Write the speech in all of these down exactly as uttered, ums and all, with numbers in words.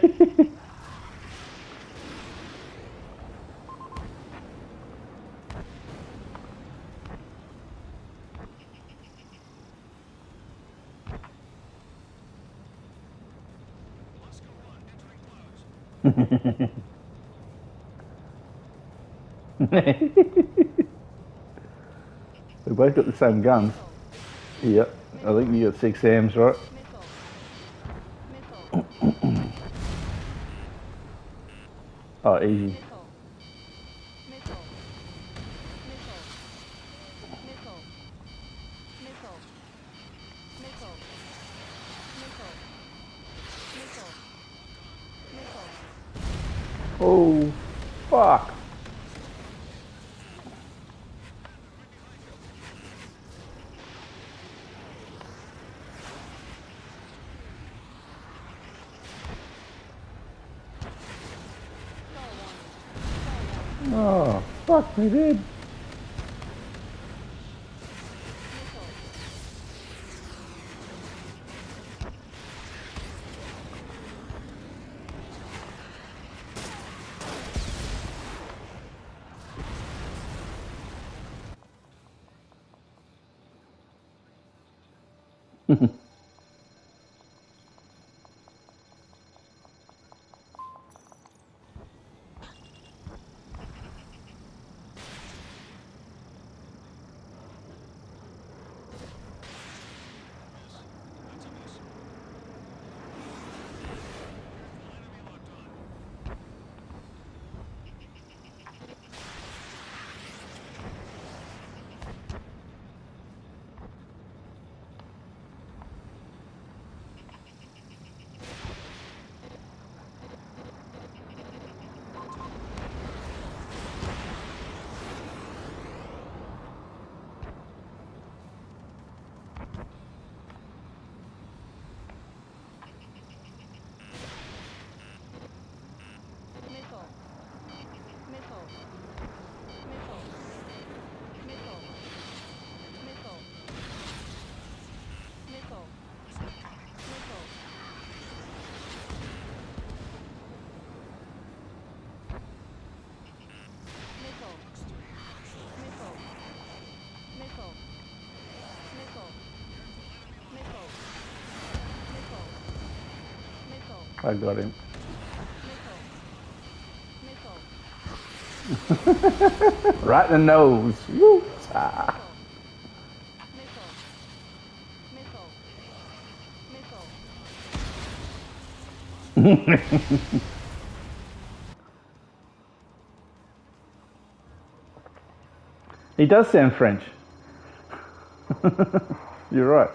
We both got the same guns. Yep, I think you got six Ams, right? Oh, easy. Oh, fuck. Oh, fuck me, dude. I got him. Right in the nose. Woo. Ah. He does sound French. You're right.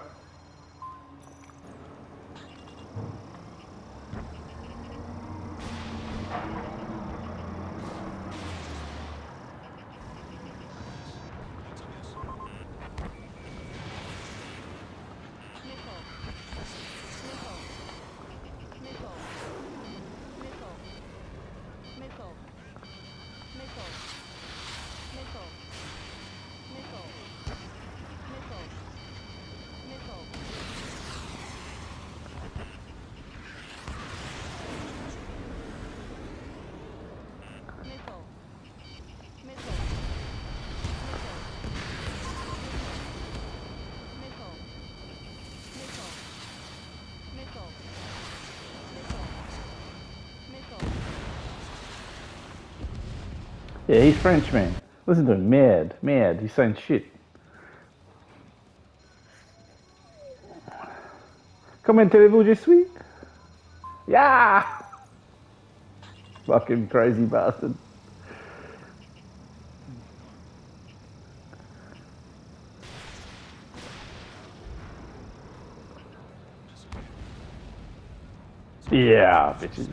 Yeah, he's French, man. Listen to him, mad, mad. He's saying shit. Commentez-vous, je suis? Yeah! Fucking crazy bastard. Yeah, bitches.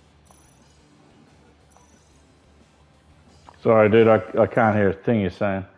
Sorry, dude, I, I can't hear a thing you're saying.